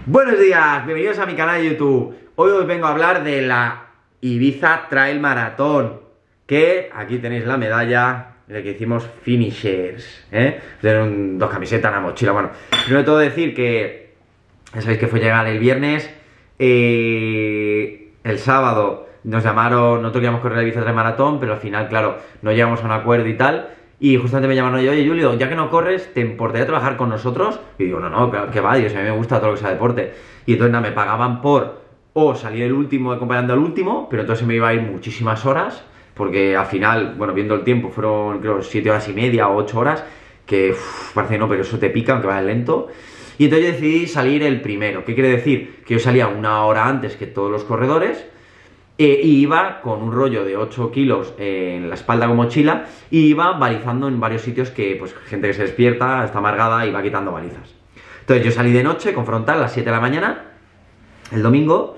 Buenos días, bienvenidos a mi canal de YouTube. Hoy os vengo a hablar de la Ibiza Trail Maratón, que aquí tenéis la medalla de que hicimos finishers, dos camisetas, una mochila. Bueno, primero de todo decir que ya sabéis que fue llegar el viernes, el sábado nos llamaron, nosotros queríamos correr la Ibiza Trail Maratón, pero al final, claro, no llegamos a un acuerdo y tal. Y justamente me llamaron y oye Julio, ya que no corres, ¿te importaría trabajar con nosotros? Y digo, no, que va, Dios, a mí me gusta todo lo que sea deporte. Y entonces nada, me pagaban por o salir el último acompañando al último, pero entonces me iba a ir muchísimas horas, porque al final, bueno, viendo el tiempo, fueron creo 7 horas y media o 8 horas, que parece que no, pero eso te pica, aunque vaya lento. Y entonces yo decidí salir el primero. ¿Qué quiere decir? Que yo salía una hora antes que todos los corredores. Y iba con un rollo de 8 kilos en la espalda con mochila y iba balizando en varios sitios que, pues, gente que se despierta, está amargada y va quitando balizas. Entonces yo salí de noche con frontal a las 7 de la mañana, el domingo,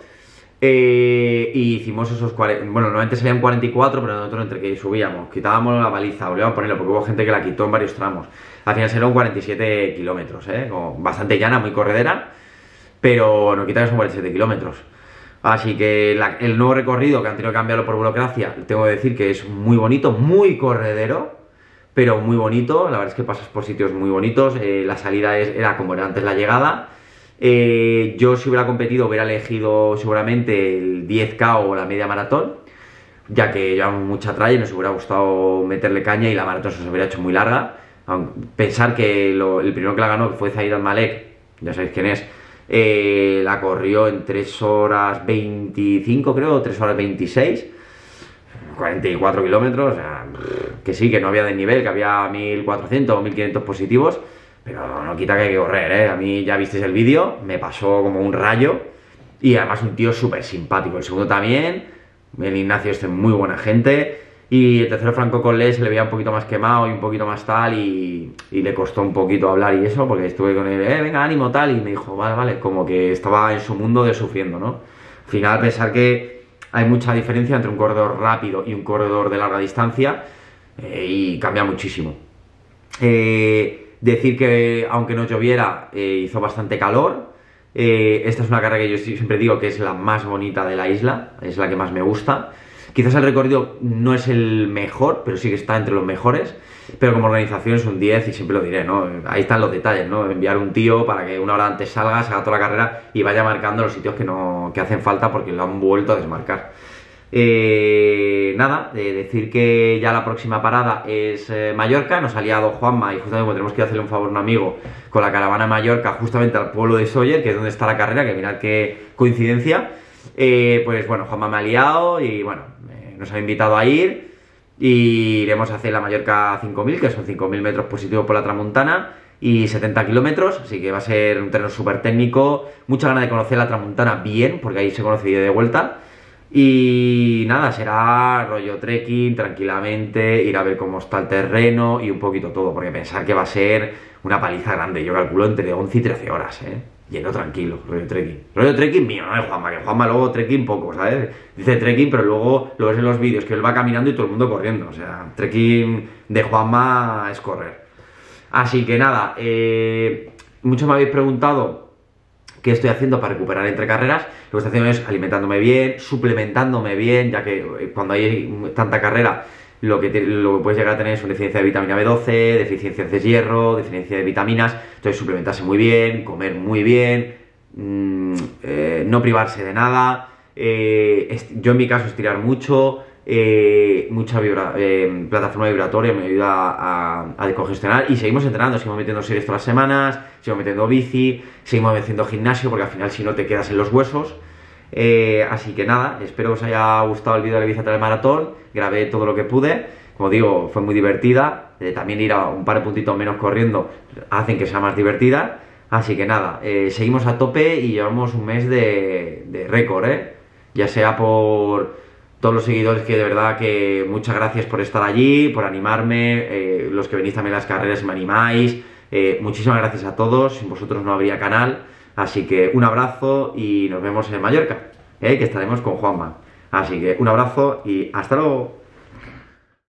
y hicimos esos 40, bueno, normalmente salían 44, pero nosotros entre que subíamos, quitábamos la baliza, volvíamos a ponerlo, porque hubo gente que la quitó en varios tramos. Al final salieron 47 kilómetros, como bastante llana, muy corredera, pero no quita que son 47 kilómetros. Así que el nuevo recorrido, que han tenido que cambiarlo por burocracia, tengo que decir que es muy bonito, muy corredero, pero muy bonito. La verdad es que pasas por sitios muy bonitos. La salida era como era antes la llegada. Yo, si hubiera competido, hubiera elegido seguramente el 10K o la media maratón, ya que llevamos mucha tralla y nos hubiera gustado meterle caña y la maratón se nos hubiera hecho muy larga. Pensar que el primero que la ganó, que fue Zaid Al-Malek, ya sabéis quién es, la corrió en 3 horas 25 creo, o 3 horas 26, 44 kilómetros, o sea, que sí, que no había desnivel, que había 1400 o 1500 positivos, pero no quita que hay que correr, A mí ya visteis el vídeo, me pasó como un rayo, y además un tío súper simpático. El segundo también, el Ignacio es muy buena gente, y el tercero, Franco Collet, se le veía un poquito más quemado y un poquito más tal, y le costó un poquito hablar y eso, porque estuve con él, venga, ánimo, tal, y me dijo, vale, como que estaba en su mundo de sufriendo, ¿no? Al final, pensar que hay mucha diferencia entre un corredor rápido y un corredor de larga distancia, y cambia muchísimo. Decir que, aunque no lloviera, hizo bastante calor. Esta es una carrera que yo siempre digo que es la más bonita de la isla, es la que más me gusta. Quizás el recorrido no es el mejor, pero sí que está entre los mejores. Pero como organización es un 10 y siempre lo diré, ¿no? Ahí están los detalles, ¿no? Enviar un tío para que una hora antes salga, se haga toda la carrera y vaya marcando los sitios que hacen falta porque lo han vuelto a desmarcar. Nada, decir que ya la próxima parada es Mallorca. Nos ha liado Juanma y justamente tenemos que hacerle un favor a un amigo con la caravana a Mallorca, justamente al pueblo de Sóller, que es donde está la carrera, que mirad qué coincidencia. Pues bueno, Juanma me ha liado y bueno, nos ha invitado a ir y iremos a hacer la Mallorca 5000, que son 5000 metros positivos por la Tramuntana y 70 kilómetros, así que va a ser un terreno súper técnico, mucha ganas de conocer la Tramuntana bien, porque ahí se conoce ida y de vuelta. Y nada, será rollo trekking, tranquilamente, ir a ver cómo está el terreno y un poquito todo, porque pensar que va a ser una paliza grande, yo calculo entre 11 y 13 horas, Lleno tranquilo, rollo trekking. Rollo trekking mío, no de Juanma, que Juanma luego trekking poco, ¿sabes? Dice trekking, pero luego lo ves en los vídeos, que él va caminando y todo el mundo corriendo. O sea, trekking de Juanma es correr. Así que nada, muchos me habéis preguntado qué estoy haciendo para recuperar entre carreras. Lo que estoy haciendo es alimentándome bien, suplementándome bien, ya que cuando hay tanta carrera, lo que puedes llegar a tener es una deficiencia de vitamina B12, deficiencias de hierro, deficiencia de vitaminas. Entonces suplementarse muy bien, comer muy bien, no privarse de nada. Yo en mi caso estirar mucho, mucha plataforma vibratoria me ayuda a descongestionar. Y seguimos entrenando, seguimos metiendo series todas las semanas, seguimos metiendo bici, seguimos haciendo gimnasio, porque al final si no te quedas en los huesos. Así que nada, espero que os haya gustado el vídeo de la Ibiza Trail Maratón. Grabé todo lo que pude, como digo, fue muy divertida. También ir a un par de puntitos menos corriendo hacen que sea más divertida. Así que nada, seguimos a tope y llevamos un mes de récord, ya sea por todos los seguidores, que de verdad que muchas gracias por estar allí, por animarme, los que venís también a las carreras y me animáis, muchísimas gracias a todos, sin vosotros no habría canal. Así que un abrazo y nos vemos en Mallorca, que estaremos con Juanma. Así que un abrazo y hasta luego.